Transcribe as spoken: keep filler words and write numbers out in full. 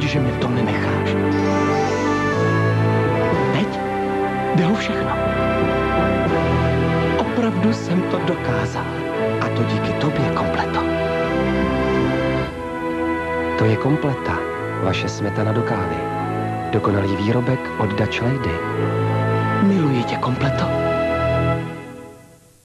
že mě v tom nenecháš. Teď jde o všechno. Opravdu jsem to dokázal. A to díky tobě, Kompleto. To je Kompleta, vaše smetana do kávy. Dokonalý výrobek od Dutch Lady. Miluji tě, Kompleto.